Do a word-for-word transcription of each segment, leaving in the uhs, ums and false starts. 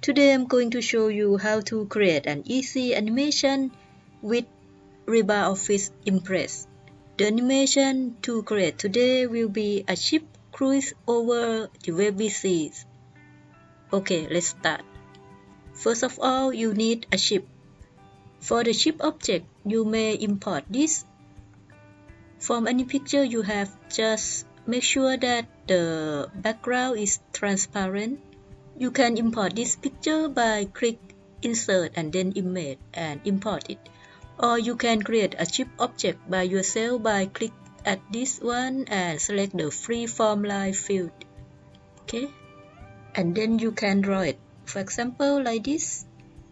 Today I'm going to show you how to create an easy animation with LibreOffice Impress. The animation to create today will be a ship cruise over the wavy seas. Okay, let's start. First of all, you need a ship. For the ship object, you may import this. From any picture you have, just make sure that the background is transparent. You can import this picture by click Insert and then Image and import it. Or you can create a ship object by yourself by click at this one and select the freeform line field. Okay, and then you can draw it. For example, like this.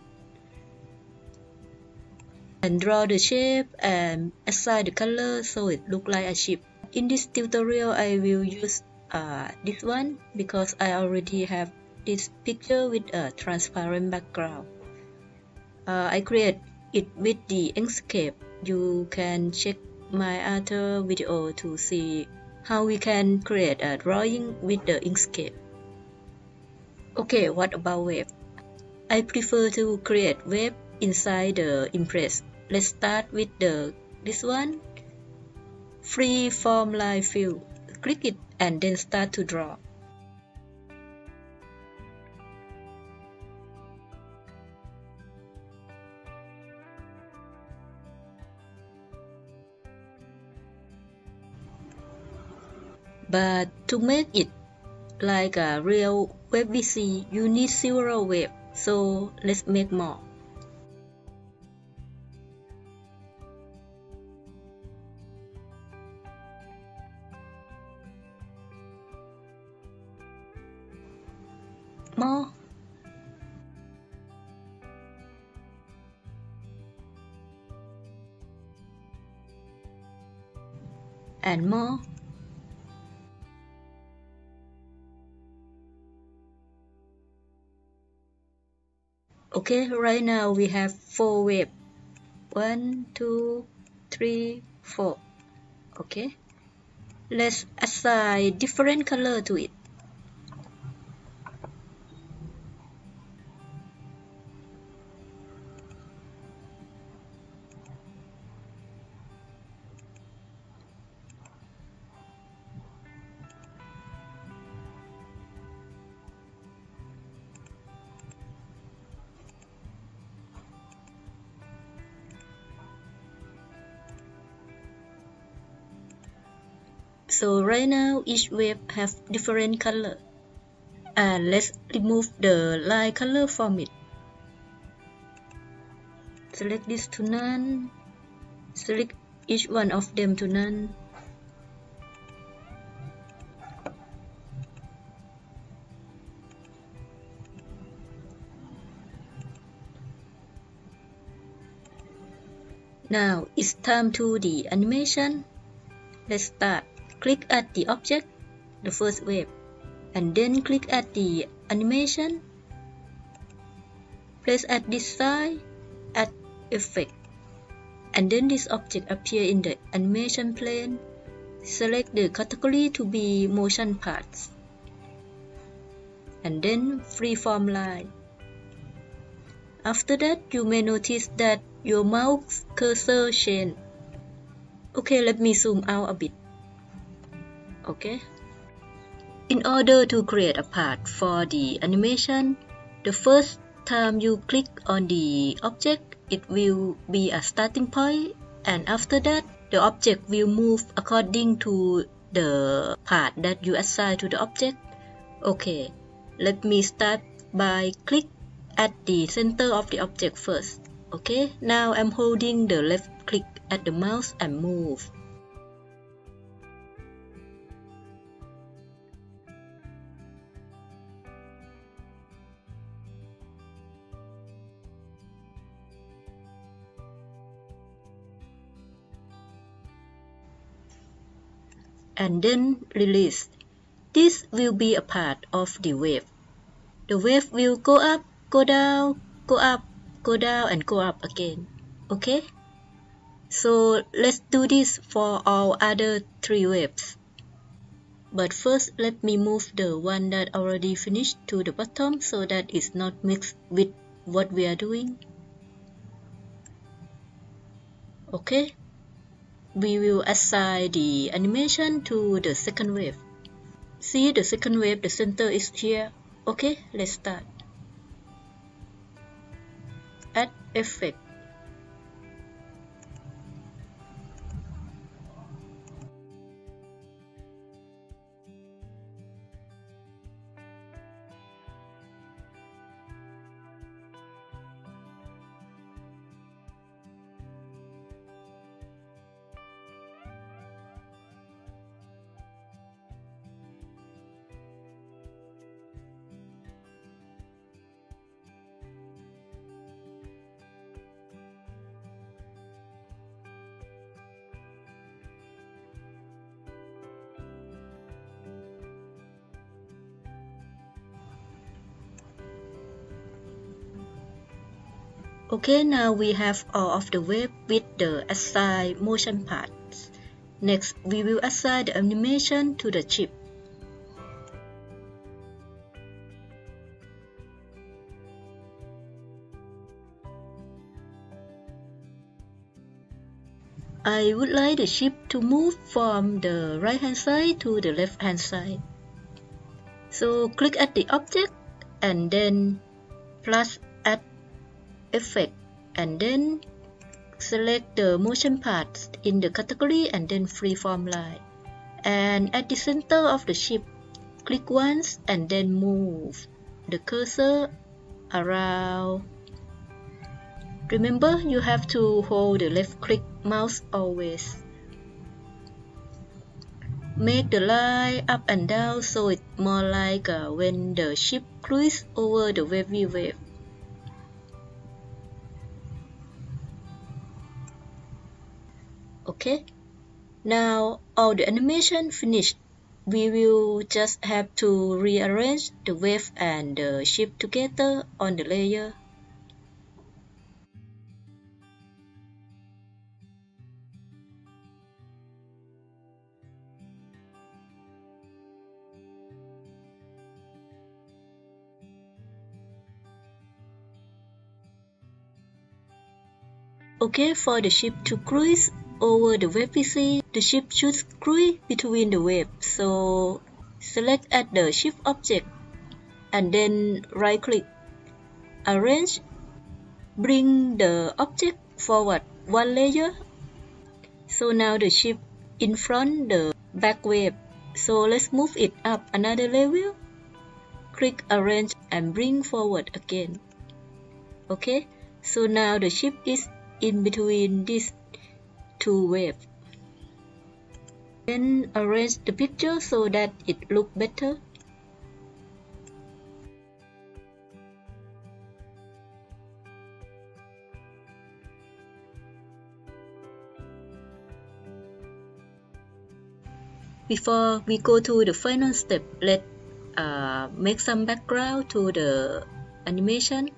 And draw the shape and assign the color so it look like a ship. In this tutorial, I will use uh, this one because I already have this picture with a transparent background. Uh, I create it with the Inkscape. You can check my other video to see how we can create a drawing with the Inkscape. Okay, what about wave? I prefer to create wave inside the Impress. Let's start with the this one, free form line fill. Click it and then start to draw. But to make it like a real wavy sea, you need several waves. So let's make more. More. And more. Okay, right now we have four waves. One, two, three, four. Okay. Let's assign different color to it. So right now each wave have different color. And let's remove the line color from it. Select this to none. Select each one of them to none. Now it's time to the animation. Let's start. Click at the object, the first wave, and then click at the animation. Place at this side, add effect, and then this object appear in the animation plane. Select the category to be motion parts, and then freeform line. After that, you may notice that your mouse cursor change. Okay, let me zoom out a bit. Okay. In order to create a part for the animation, the first time you click on the object, it will be a starting point, and after that, the object will move according to the part that you assign to the object. Okay, let me start by click at the center of the object first. Okay, now I'm holding the left click at the mouse and move. And then release. This will be a part of the wave. The wave will go up, go down, go up, go down, and go up again. Okay? So let's do this for all other three waves. But first, let me move the one that already finished to the bottom so that it's not mixed with what we are doing. Okay, we will assign the animation to the second wave. See the second wave, the center is here. Okay, let's start. Add effect. Okay, now we have all of the wave with the assigned motion parts. Next, we will assign the animation to the chip. I would like the chip to move from the right hand side to the left hand side. So click at the object and then plus add effect and then select the motion parts in the category and then freeform line. And at the center of the chip, click once and then move the cursor around. Remember, you have to hold the left click mouse always. Make the line up and down so it's more like uh, when the chip cruises over the wavy wave. Okay, now all the animation finished. We will just have to rearrange the wave and the chip together on the layer. Okay, for the ship to cruise over the wavy sea, the ship should cruise between the waves. So select at the ship object and then right click, arrange, bring the object forward one layer. So now the ship in front the back wave. So let's move it up another level. Click arrange and bring forward again. Okay, so now the ship is in between these two waves. Then arrange the picture so that it looks better. Before we go to the final step, let's uh, make some background to the animation.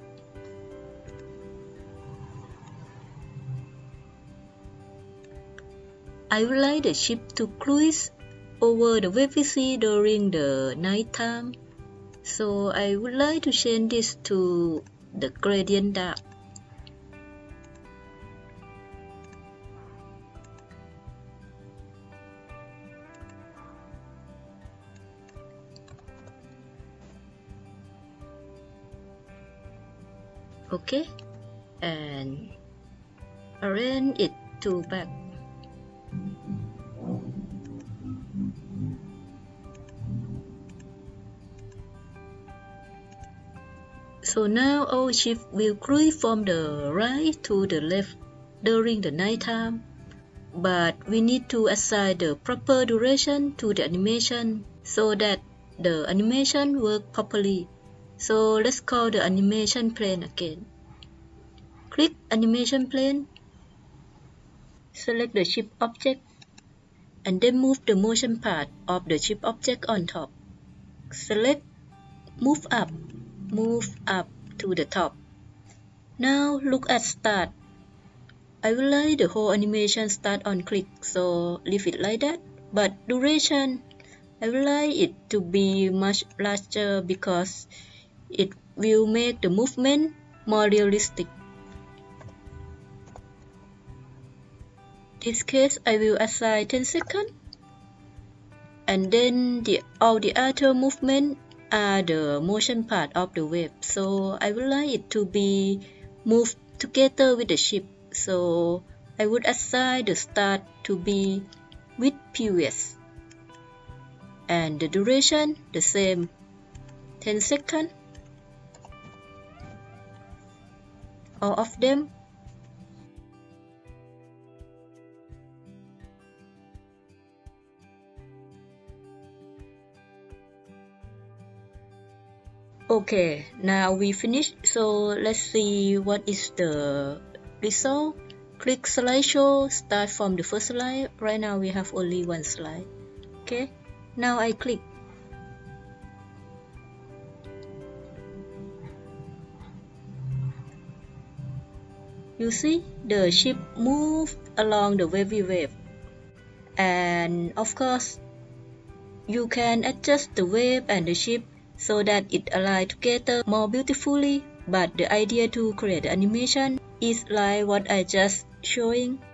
I would like the ship to cruise over the wavy sea during the night time. So I would like to change this to the gradient dark. Okay, and arrange it to back. So now our ship will cruise from the right to the left during the night time, but we need to assign the proper duration to the animation so that the animation works properly. So let's call the animation plane again. Click animation plane, select the ship object, and then move the motion part of the ship object on top. Select move up, move up to the top. Now look at start. I will let the whole animation start on click, so leave it like that, but duration I would like it to be much larger because it will make the movement more realistic. In this case, I will assign ten seconds, and then the, all the other movement are the motion part of the wave. So I would like it to be moved together with the ship. So I would assign the start to be with previous, and the duration the same, ten seconds. All of them. Okay, now we finished. So let's see what is the result. Click slideshow, start from the first slide. Right now we have only one slide. Okay, now I click. You see the ship move along the wavy wave. And of course, you can adjust the wave and the ship so that it align together more beautifully. But the idea to create the animation is like what I just showing.